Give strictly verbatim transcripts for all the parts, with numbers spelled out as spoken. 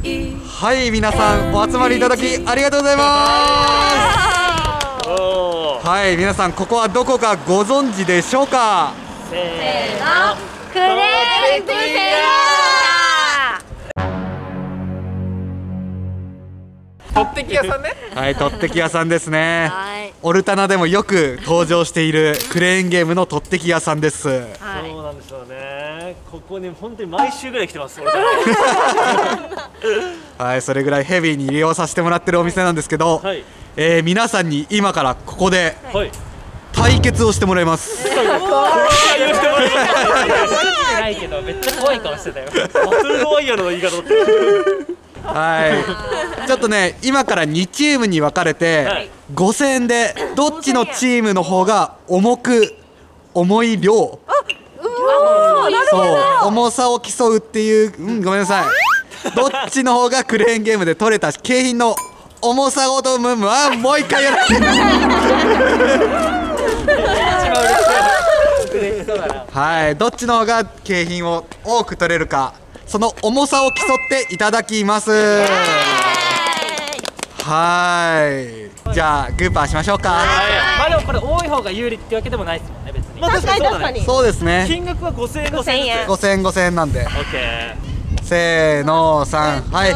はい、皆さんお集まりいただきありがとうございます。はい、皆さんここはどこかご存知でしょうか。 せーの、クレープフェア。とってき屋さんね。 はい、とってき屋さんですね。 はい、 オルタナでもよく登場しているクレーンゲームのとってき屋さんです。 そうなんですよね。ここに本当に毎週ぐらい来てます。 はい、それぐらいヘビーに利用させてもらってるお店なんですけど、はい、えー、皆さんに今からここで対決をしてもらいます。 ないけどめっちゃ怖い顔してたよ。バトルロワイヤルの言い方って。 はい、ちょっとね、今からにチームに分かれてごせんえんでどっちのチームの方が重く重い量、そう重さを競うっていう、うん、ごめんなさい、どっちの方がクレーンゲームで取れた景品の重さごとムムはもう一回やらせてはい、どっちの方が景品を多く取れるか、その重さを競っていただきます。はい、じゃあグーパーしましょうか。 まあでもこれ多い方が有利ってわけでもないですもんね、別に。 確かに確かに。 そうですね。 金額はごせんえんごせんえん。 ごせんえんごせんえんなんで。 オッケー。 せーのさん、はい。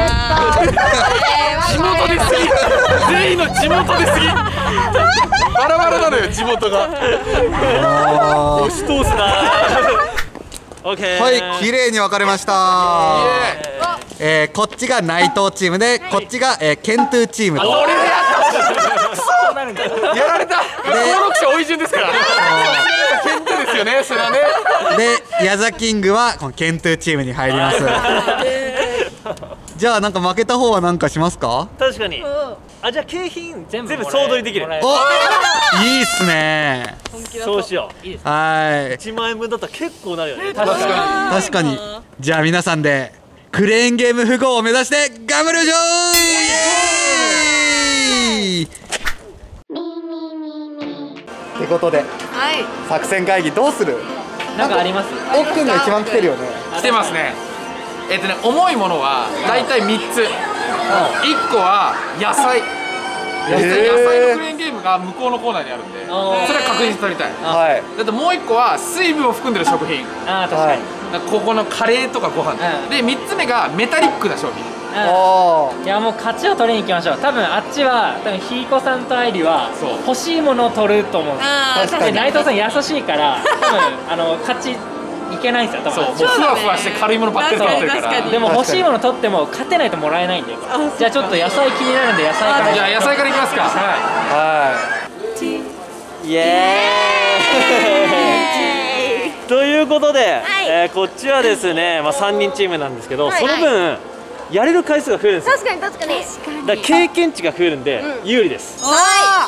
地元ですぎ。全員の地元ですぎ。バラバラなのよ、地元が。 押し通すな。オッケー。 はい、綺麗に分かれました。えー、こっちが内藤チームで、こっちが、えー、ケントゥーチームと。 俺でやったやられた。登録者多い順ですから。ケントゥーですよね、それはね。 で、ヤザキングはこのケントゥーチームに入ります。じゃあなんか負けた方は何かしますか。 確かに。あ、じゃあ景品全部総取りできる。 お、いいっすね。 そうしよう。 はい。 いちまんえんぶんだったら結構なるよね。 確かに確かに。じゃあ皆さんでクレーンゲーム富豪を目指して頑張りましょう。イエーイってことで、作戦会議どうする？ なんかあります？ おっくんが一番来てるよね。 来てますね。えっとね、重いものはだいたいみっつ。いっこは野菜。野菜のクレーンゲームが向こうのコーナーにあるんで、それは確実に取りたい。はい。だってもういっこは水分を含んでる食品。 ああ、確かに。 ここのカレーとかご飯で、みっつめがメタリックな商品。 いやもう勝ちを取りに行きましょう。多分あっちは多分ひいこさんと愛理は欲しいものを取ると思うんです。で内藤さん優しいから多分あの勝ちいけないんですよ。多分そう、ふわふわして軽いものばっかり取ってるから。 でも欲しいもの取っても勝てないともらえないんで。じゃあちょっと野菜気になるんで野菜から。 じゃあ野菜からいきますか。 はい。 イエーイということで、えー、こっちはですね、まあ、さんにんチームなんですけど、はい、その分やれる回数が増えるんですよ。 確かに確かに。 だから経験値が増えるんで、うん、有利です。はい。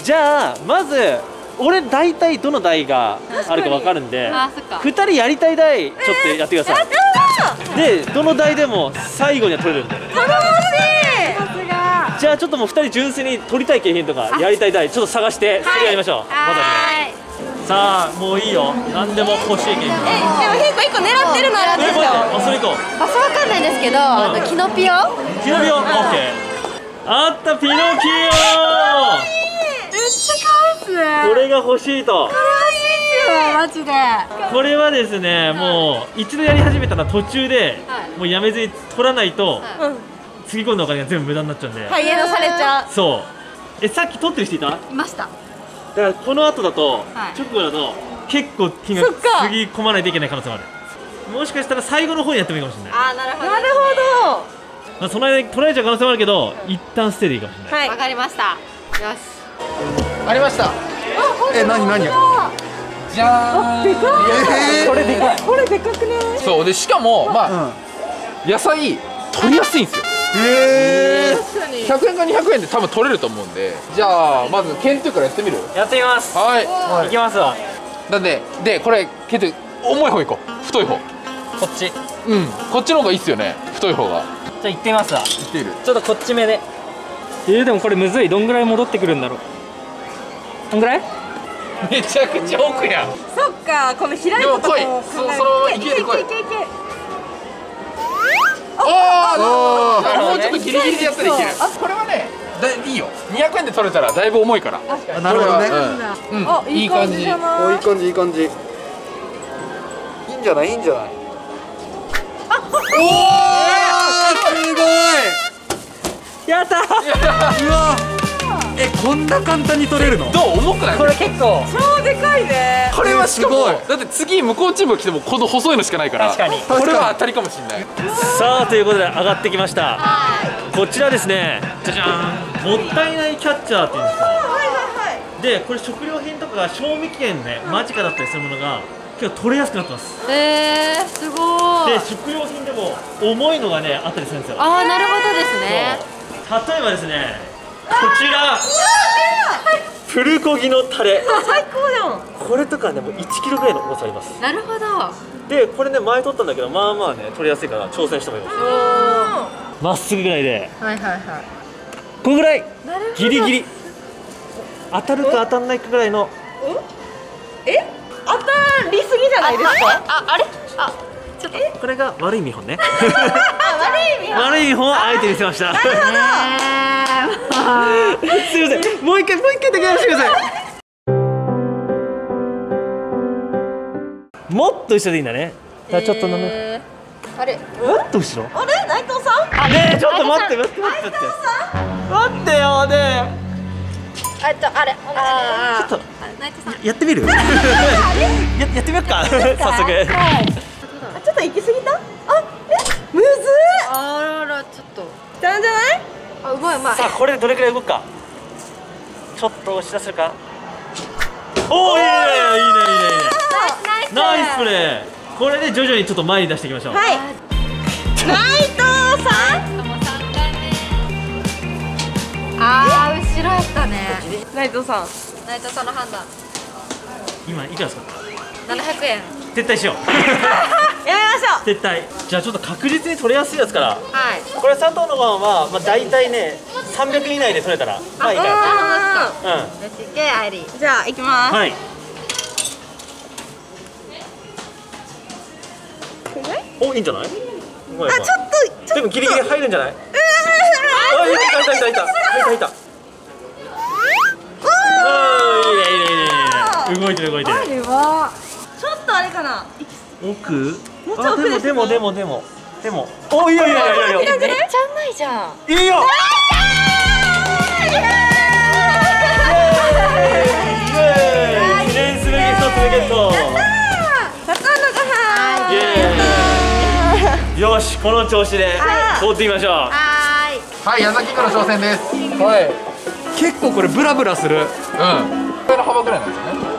じゃあまず俺大体どの台があるか分かるんで、ふたりやりたい台ちょっとやってください。でどの台でも最後には取れるんで。 頼もしい。 じゃあちょっともうふたり純粋に取りたい景品とかやりたい台ちょっと探してそれやりましょう。まずはね。さあもういいよ。何でも欲しい景品。 え、でもひいこいっこ狙ってるのあるんですよ。 あ、それ行こう。 場所わかんないですけど、あのキノピオ。 キノピオ、オッケー。あったピノキオ。 めっちゃ可愛いっすね。 これが欲しいと。 可愛いっすよ、マジで。 これはですね、もう一度やり始めたら途中でもうやめずに取らないとつぎ込んだお金が全部無駄になっちゃうんで。 ハイエナされちゃう。 そう。え、さっき取ってる人いた？ いました。 だからこの後だと、直後だと結構金額つぎ込まないといけない可能性もある。もしかしたら最後の方にやってもいいかもしれない。 あー、なるほどなるほど。 まあその間に取られちゃう可能性もあるけど、一旦捨てていいかもしれない。 はい、わかりました。よし。 ありました。 え、なになに？じゃーん。 でかい。これでかい。これでかくね。 そうで、しかもまあ野菜取りやすいんですよ。 へえ。 ひゃくえんかにひゃくえんで多分取れると思うんで、じゃあまずケントゥーからやってみる？ やってみます。 はい。 いきますわ。 なんででこれケントゥー重い方いこう。太い方。 こっち。 うん。こっちの方がいいっすよね。太い方が。 じゃあ行ってみますわ。 行ってみる。 ちょっとこっち目で。えー、でもこれむずい。どんぐらい戻ってくるんだろう。どんぐらい？ めちゃくちゃ奥やん。 そっか、この開いたとこ。 でも来い。そそのままいける来い。 いけいけいけ。 ああ。 っとギリギリでやったらいける。これはねだいいよ、にひゃくえんで取れたらだいぶ重いから。 あ、なるほどね。 うん、いい感じ。 お、いい感じいい感じ。いいんじゃないいいんじゃない。おお、すごい。 やったー。 うわ、え、こんな簡単に取れるの？ どう、重くない？ これ結構超でかいね。 これはしかもえーすだって次向こうチームが来てもこの細いのしかないから、 確かにこれは当たりかもしれない。 さあということで上がってきました。こちらですね、じゃじゃーん、もったいないキャッチャーっていうんですか。 はいはいはい。 でこれ食料品とかが賞味期限ね間近だったりするものが結構取れやすくなってます。 えー、すごい。 で食料品でも重いのがねあったりするんですよ。 ああ、なるほどですね。 例えばですね、こちらプルコギのタレ、 最高じゃん。 これとかねもういちキロぐらいの重さあります。 なるほど。 でこれね前取ったんだけどまあまあね取りやすいから挑戦してもいいます。まっすぐぐらいではいはいはい。 このぐらいなるほど。 ギリギリ当たるか当たんないかぐらいの。 え？当たりすぎじゃないですか？あ、あれ？あ、ちょっと。 これが悪い見本ね。 あ、悪い意味。 悪い見本をあえて見せました。 なるほど。 すいません、もう一回もう一回だけやらせてください。もっと後ろでいいんだね。じゃあちょっと飲む。 えーあれ？ もっと後ろ。 あれ？内藤さん？ ねえちょっと待って待って待って待って待ってよねあ、ちょ、あれ？あちょっと内藤さん。 えやってみる？ややってみようか早速。 あ、ちょっと行き過ぎた？あ、え、むずっ。あらら、ちょっと。じゃんじゃない？あ、うまいうまい。 さあこれでどれくらい動くか。ちょっと押し出せるか。おお、いいねいいねいいねいいね。 ナイスナイスプレー。これで徐々にちょっと前に出していきましょう。 はい。内藤さん。あー、後ろやったね。内藤さん。内藤さんの判断。 今いくらですか。 ななひゃくえん。 撤退しよう。 やめましょう。 撤退。じゃあちょっと確実に取れやすいやつから。 はい。 これ佐藤の番はまあ大体ねさんびゃくえん以内で取れたらまあいいかな。 あ、 うん。 よし、行け、アイリー。じゃあ、行きます。 はい。お、いいんじゃない？あ、ちょあ、ちょっと、 でもギリギリ入るんじゃない？あ、いたいたいたいたいたいたいた。あー、いいねいいねいいね。動いてる動いてる。 あれは。ちょっとあれかな。 奥？ もうちょい奥ですね。 でもでもでもでも。お、いいよいいよいいよいいよ。 めっちゃうまいじゃん。 いいよ。記念すべき一つ目ゲット。 佐藤のご飯。 イエーイ。よし、この調子で通ってみましょう。 はーい。 はい、矢崎から挑戦です。 はい。結構これブラブラする。 うん。これの幅ぐらいなんですよね。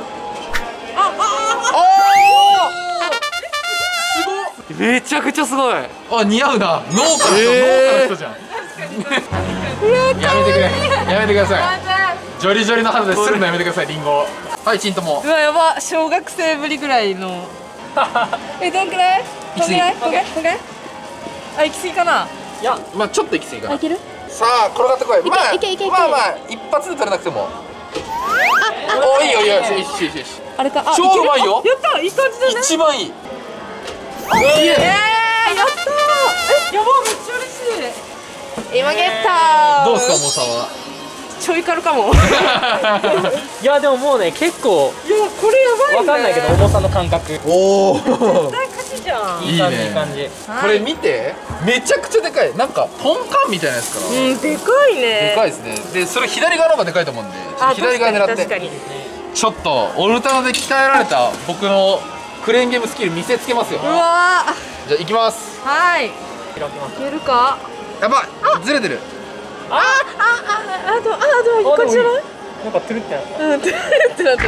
めちゃくちゃすごい。 あ、似合うな。農家の人、 えー農家の人じゃん。やめてくれ。やめてください。ジョリジョリの肌でするのやめてください、リンゴ。はい、チンとも。 うわ、やば、小学生ぶりぐらいの。え、どんくらい？どんくらい？こんぐらい？こんぐらい？あ、行き過ぎかな。 いや、まあちょっと行き過ぎかな。 いける？ さあ、転がってこい。まあ、 いけいけいけまあまあ、一発で取れなくても。お、いいよいいよ、よしよしよしよし。 あれか。あ、 超うまいよける？あやった、いい感じだね。 一番いい。いいえー、やったー。え、やば、めっちゃ嬉しい。今ゲッター。 どうですか、重さは。 ちょい軽かも。 いやでももうね結構いや、これやばいね。 わかんないけど重さの感覚。 おお。 絶対勝ちじゃん。 いい感じいい感じ。 これ見て、めちゃくちゃでかい。なんかポンカンみたいなやつかな。 うん、でかいね。 でかいですね。で、それ左側の方がでかいと思うんで、ちょっと左側狙って。 確かに。 ちょっとオルタナで鍛えられた僕のクレーンゲームスキル見せつけますよ。 うわー。 じゃあ行きます。 はい。いけるか。 やばい、ずれてる。 あ、あ、あ、あ、でも、あ、でも、いい感じじゃない。 なんかトゥルってなった。 うん、ってなってる。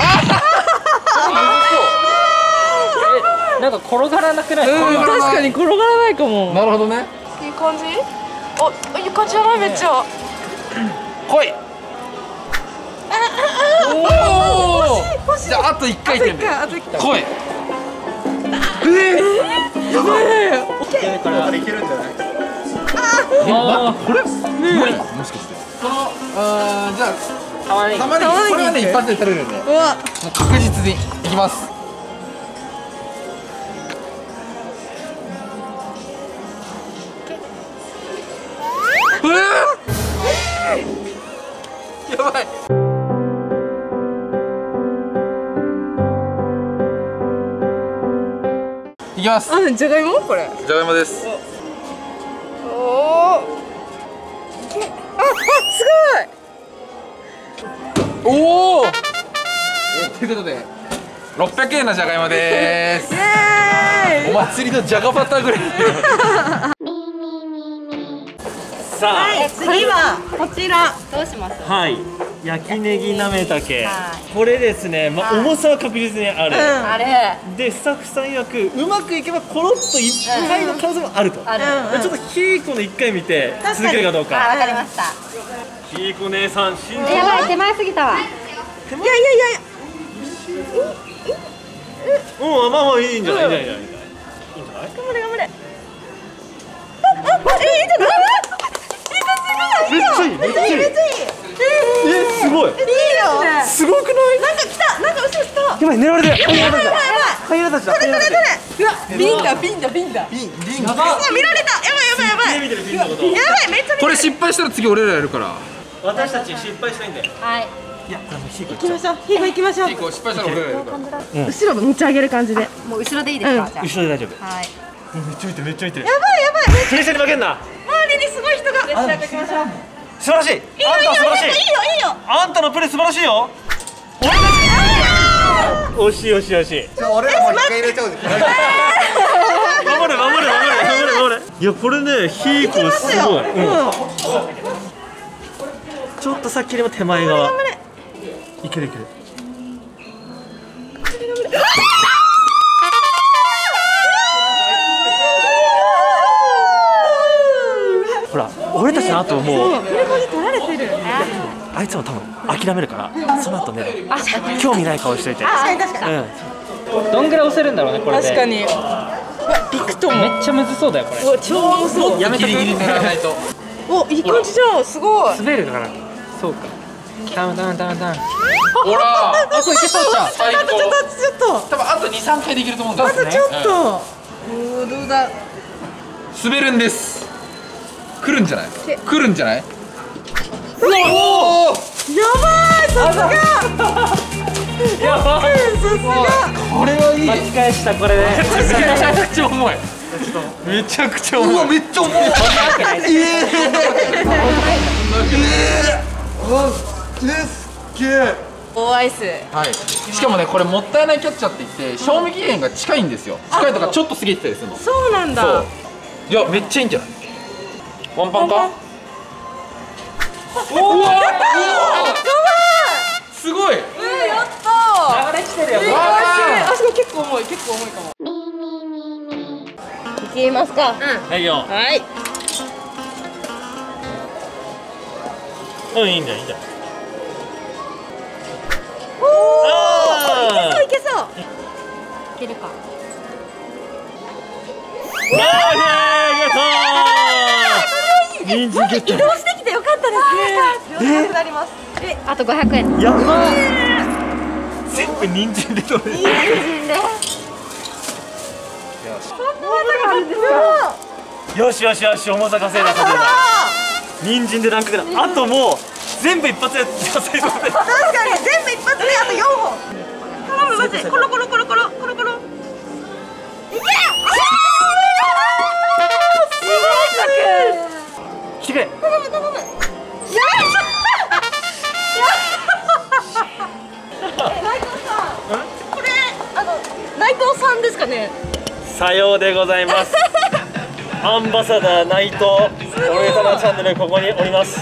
え、なんか転がらなくない？ うん、確かに転がらないかも。 なるほどね。 いい感じ。あ、いい感じじゃない、めっちゃ。 来い。おお。じゃああと一回転で。 あと一回。 来い。 やばい。 これはいけるんじゃない？ え、待って、これ無理？もしかして。この、あー、じゃあ玉ねぎ。 玉ねぎ、これはね一発で取れるんで、もううわ。 確実にいきます。 ます。 あ、じゃがいもこれ。 じゃがいもです。 おお。あ、あ、すごい。 おお。ということでろっぴゃくえんのじゃがいもです。 イエーイ。 お祭りのじゃがバターぐらい。 さあ、 はい、次はこちら。どうします？ はい焼きネギなめたけ、 はこれですね、まあ、重さは確実にある、 あれ。 でスタッフさん曰くうまくいけばコロッといっかいの可能性もあると、 ある。 ちょっとひーこのいっかい見て続けるかどうあ、 か。 わかりました。 ひーこ姉さん信じやばい、手前すぎたわ。いやいやいやいや。 うん、まあまあいいんじゃない、いいんじゃないいいんじゃないいいんじゃない頑張れ頑張れ。あ、あ、え、いいじゃない。 めっちゃいいめっちゃいいめっちゃいい。 え、すごいいいよ。 すごくない？ なんか来た、なんか後ろ来た。 やばい、狙われてる。 やばいやばいやばい。 ハイエナたちだ。 どれどれどれ。うわ、ビンだビンだビンだ。 ビンリンうわ、見られた。やばいやばいやばい。 見てるビンのこと。 やばい、めっちゃ見これ失敗したら次俺らやるから。 私たち失敗しないんで。 はい。 いや、あのひーこ行きましょう。ヒーゴ行きましょう。 結構失敗したら俺らやるから。 後ろ持ち上げる感じで。もう後ろでいいですか？じゃ後ろで大丈夫。 あ。はい。 めっちゃ見てるめっちゃ見てる。 やばいやばい。 プレッシャーに負けんな。 周りにすごい人が。プレッシャーかけましょう。 素晴らしい。 いいよいいよいいよいいよいいよ。 あんたのプレー素晴らしいよ。惜しい惜しい惜しい。 ちょ俺らもう一回入れちゃう。 守れ守れ守れ守れ守れ。いやこれねひーこすごい。ちょっとさっきよりも手前側。いけるいける。ほら俺たちの後もうプレコに取られてる。 あいつも多分諦めるからその後ね興味ない顔しといて。 確かに確かに。 うん。 どんぐらい押せるんだろうねこれで。 確かに。びくとも。 めっちゃむずそうだよこれ。 お、超重そう。 やめてギリギリ狙わないと。 お、いい感じじゃん。すごい。 滑るから。そうか。ダウンダウンダウンダウン。 ほら。 あ、これいけそうじゃん。 最ちょっとちょ高。 っとちょっと。 多分あとにさんかいできると思うんだ。 あとちょっと。おお、どうだ。 滑るんです。来るんじゃない？ け来るんじゃない？ おお。やばい。さすが。 やばい。 さすが。 これはいい。 巻き返したこれで。 めちゃくちゃ重い。めちゃくちゃ重い。うわめっちゃ重い。ええ。うわですげえ。 大アイス。 はい。しかもねこれもったいないキャッチャーって言って賞味期限が近いんですよ。近いとかちょっと過ぎてたりするの。 そうなんだ。 そう。いやめっちゃいいんじゃない？ワンパンか？おお。すごい。 うん、やったー。 流れ来てるよ。 えー、あ、すごい結構重い結構重いかも。いきますか。 はいよ。 はい。 うんいいんじゃないいいんじゃない。 おあーお。いけそういけそう。いけるか。 ナイスゲット。人参ゲット。 移動してきてよかったですね。なくなります。え、あとごひゃくえん。 やばい。全部人参で取れる。 いいですね。そんな技があるんですか。 よしよしよし重さ稼いだ稼いだ。人参でランクだ。あともう全部一発で稼いだ。 確かに全部一発であとよんほん。頼むマジでコロコロコロコロコロコロ。いけ。すごい来てくれ。 頼む頼む。よし。え、内藤さん。これあの内藤さんですかね。 さようでございます。アンバサダー内藤俺様チャンネルここにおります。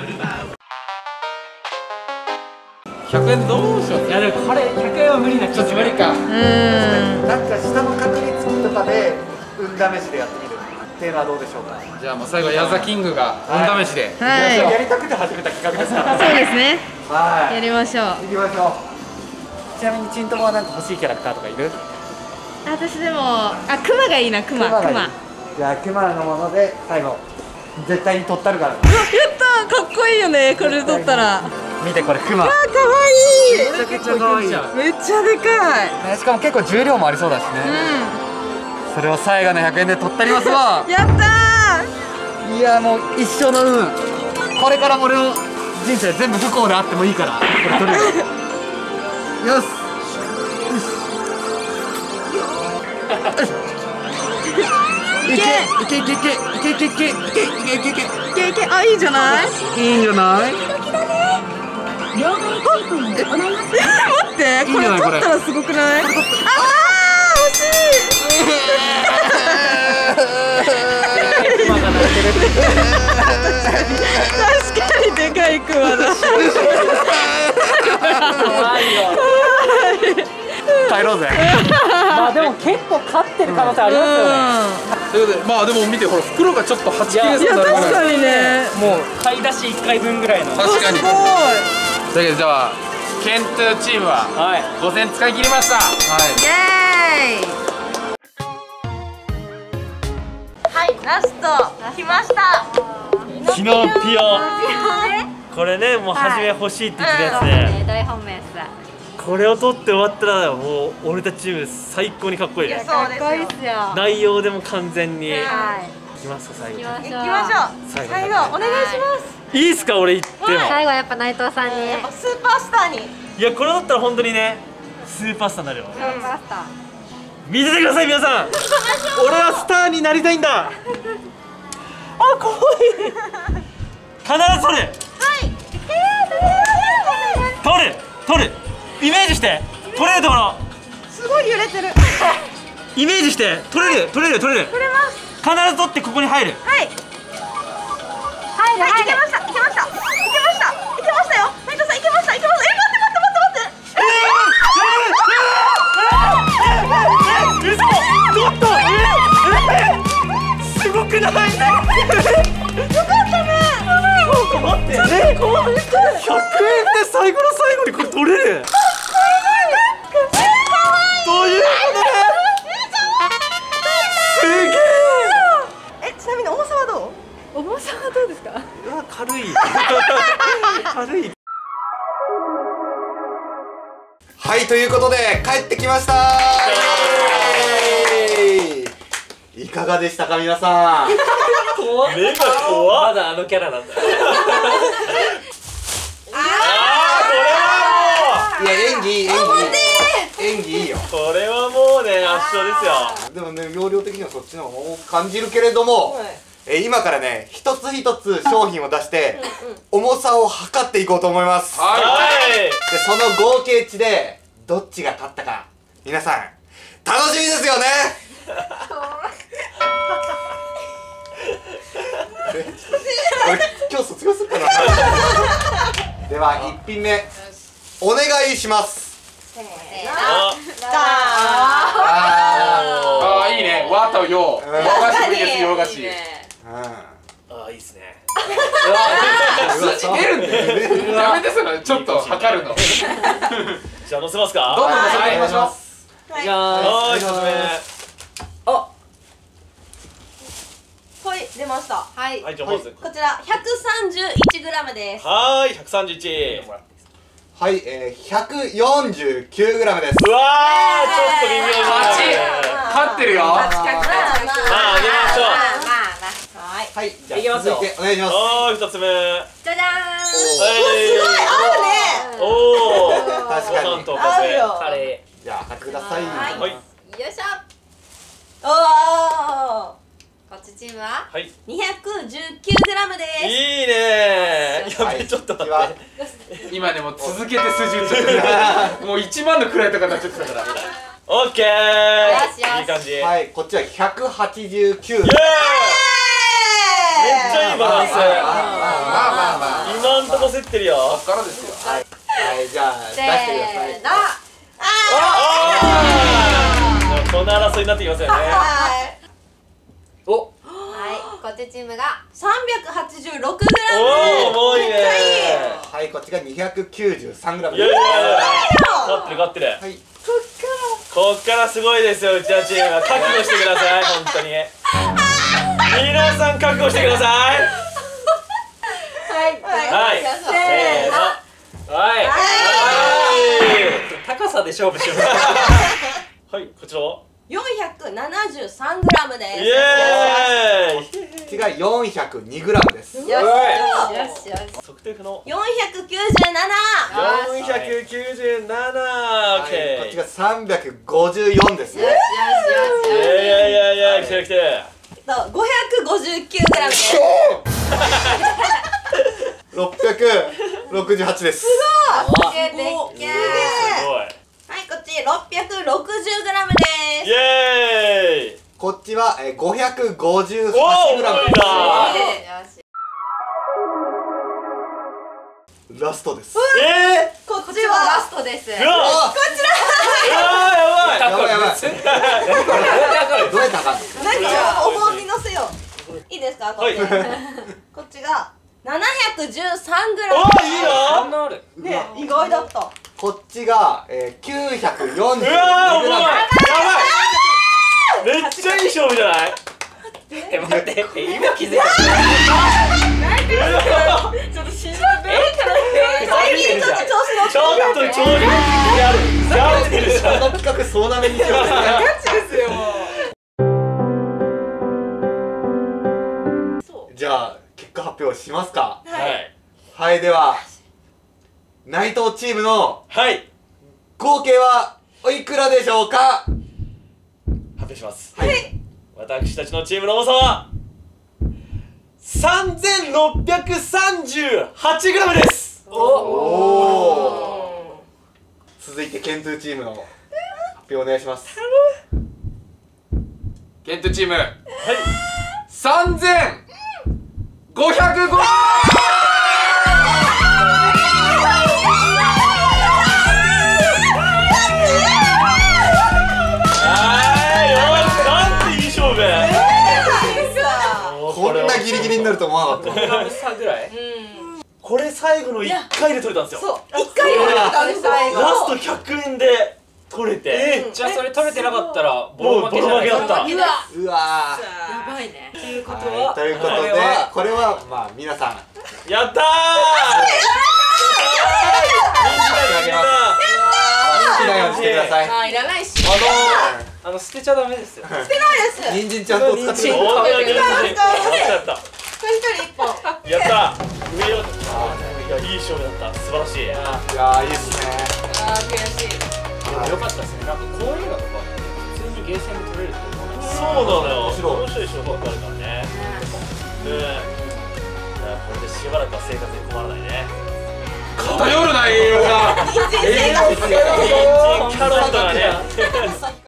ひゃくえんどうしよう。 いやでもこれひゃくえんは無理な気ちょっと無理か。 なんか下の確率とかで運試しでやってみるっていうのはどうでしょうか。 じゃあもう最後ヤザキングが運試しで。 はいやりたくて始めた企画ですから。 そうですね。 はい。 やりましょう。 行きましょう。ちなみにチントモはなんか欲しいキャラクターとかいる？ 私でもあクマがいいなクマクマ。 じゃあクマのもので最後絶対に取ったるから。 やったーかっこいいよねこれ取ったら。 見てこれクマ。 あかわいい。 めちゃくちゃ可愛い。 めっちゃでかい。 ねしかも結構重量もありそうだしね。 うそれを最後のひゃくえんで取ったりますわ。 ん。やったいやもう一生の運。これからも俺の人生全部不幸であってもいいからこれ取れる。よし。よし。 いけいけいけいけいけいけいけいけいけいけいけいけ、あ、いいんじゃない？ いいんじゃない？ え、待って、これ取ったらすごくない？あー、惜しい。確かにでかいクマだ。 帰ろうぜ。 まあでも結構勝ってる可能性ありますよね。 ということで、まあでも見てほら袋がちょっとはち切れそういや、 になるぐ確からにね。 もう買い出しいっかいぶんぐらいの。 確かに。 すごい。 だけどじゃあケントチームははいごせん使い切りました。はい。 イエーイ。はい、ラスト来ました。 キノピオ。これね、もう初め欲しいって言ってたやつね。 大本命さ。 これを取って終わったらもう俺たちチーム最高にかっこいいです。 そうですよ。 内容でも完全に。 はい。 いきますか最後。 行きましょう。 行きましょう。 最後最後お願いします。 いいですか俺言っても。 最後はやっぱ内藤さんに。 やっぱスーパースターに。 いやこれだったら本当にねスーパースターになるよ。 スーパースター。 見ててください皆さん。俺はスターになりたいんだ。あ怖い。必ず取る。取る取る。イメージして取れるところ。 すごい揺れてる。 イメージして取れる取れる取れる。 取れます。 必ず取ってここに入る。 はい。 入るはい、 入る。 いけました。いけました。いけました。いけましたよ。内藤さんいけました。いけました。え、待って待って待って待って。 え嘘ちょっとえすごくない？よかったね。 待ってえひゃくえんで最後の最後にこれ取れる。ということですげえ。 え、ちなみに重さはどう？ 重さはどうですか？ うわ軽い軽い。 はい、ということで帰ってきましたー。いかがでしたか皆さん。 怖っ目が怖っ。 まだあのキャラなんだ。 いや演技いい演技演技いいよ。 これはもうね圧勝ですよ。 でもね容量的にはそっちの方が感じるけれども、えー今からね一つ一つ商品を出して重さを測っていこうと思います。 はい。 でその合計値でどっちが勝ったか皆さん楽しみですよね。俺今日卒業するかな。ではいっぴんめお願いします。 せーの。 ああいいね。わとよ。洋菓子もいいです洋菓子。 ああいいですね。 数値出るんで。やめてそのちょっと測るの。 じゃあ乗せますか。 どんどん乗せていきましょう。 はい。 はーい一つ目。 はい、出ました。 はい。 はいじゃあまずこちらひゃくさんじゅういちグラムです。 はーいひゃくさんじゅういち。 はい、えー、ひゃくよんじゅうきゅうグラムです。 うわーちょっと微妙に勝ち勝ってるよ。 まあまあまああげましょう。 はい。 はい、じゃいきますよあ続いてお願いします。 はーい二つ目。はじゃじゃい。おお。 確かに。 と合うね。合うよ。 カレじゃあ測ってください。 はいはいーん。よいしょ。 おお。 こっちチームは。 はい。 にひゃくじゅうきゅうグラムです。 いいねー。やべちょっと待って。 今でも続けて数字打っちゃってる。もう一万の位とかになっちゃってたから。 オッケー。 よしよしいい感じ。イエーイ。 はい、こっちはひゃくはちじゅうきゅう。 めっちゃいいバランス。 まあまあまあ。 今んとこ競ってるよ。 こっからですよ。 はい、じゃあ出せしてください。 ーの。 ああ。この争いになってきますよね。 はい。 お、 はい。こっちチームが。 さんびゃくはちじゅうろくグラム。 おおもういいね。 めっちゃいい。 はい、こっちがにひゃくきゅうじゅうさんグラムいやいやいや勝ってる勝ってる。 はい、 こっからすごいですようちのチームは。覚悟してください本当に。皆さん覚悟してください。 はい。 はい。 せせーの。はい。はい。 高さで勝負しよう。 はいこちらは。 よんひゃくななじゅうさんグラムです。 イエーイ。 こっちがよんひゃくにグラムです。 よしよしよし。 測定不能。 よんひゃくきゅうじゅうなな。 よんひゃくきゅうじゅうなな。オッはい、 ケー。 こっちがさんびゃくごじゅうよんですね。 よしよしよし。 いやいやいやいや来てる来てる。 とごひゃくごじゅうきゅうグラムです。 ろっぴゃくろくじゅうはちです。 すごい。 でっけすごい。 すごい。 はい、こっちろっぴゃくろくじゅうグラムです。 イエーイ。 こっちはえーごひゃくごじゅうはちグラムです。 よし。 ラストです。 えこっこっちはちはラストです。 ー。うわ。 こちら。 やばいやばい。 やばいやばい。どうやったらあかんの？ 何をお盆に乗せよう。いいですか、こっち。 はいこっちがななひゃくじゅうさんグラム。 おいいな。 そんなある。 ね、意外だった。 こっちがえーきゅうひゃくよんじゅうにうわー、重い。 グラム。 やばい。めっちゃいい勝負じゃない。 え、待って、え今気づいた。ちょっと信じて。 最近ちょっと調子乗ってちょっと調子やる。やってるじゃん。 この企画総なめにしよう。じゃあ結果発表しますか。 はいはい、では内藤チームのはい合計はおいくらでしょうか。 発表します。 はい。 私たちのチームの重さはさんぜんろっぴゃくさんじゅうはちグラムです。 おお。続いてケントゥーチームの発表お願いします。 ケントチームはい。 さんぜんごひゃくご。 こんなギリギリになると思わなかった。 グラム差ぐらい。 これ最後のいっかいで取れたんですよ。 そう、一回もやったんですよ。 ラストひゃくえんで取れて、 え、じゃあそれ取れてなかったらボロ負けじゃないボロ負けだった。 うわ。 うわやばいね。 ということー。は、 はいということでこれはまあ皆さんやったー。 好きなようにしてください。 あ、いらないし。 あの捨てちゃダメですよ。 捨てないです。 人参ちゃんと使ってください。 おー、やったやった。 一人一本。 やったー。上を、いや、いい勝負だった。素晴らしい。 いやー、いいですね。 あー、悔しい。 よかったですね。なんかこういうのとか普通にゲーセンで取れるって思う。 そうなのよ。 面白い面白い勝負があるからね。うん。いや、これでしばらくは生活に困らないね。 偏るな栄養が。 人参生活。 人参キャロットがね。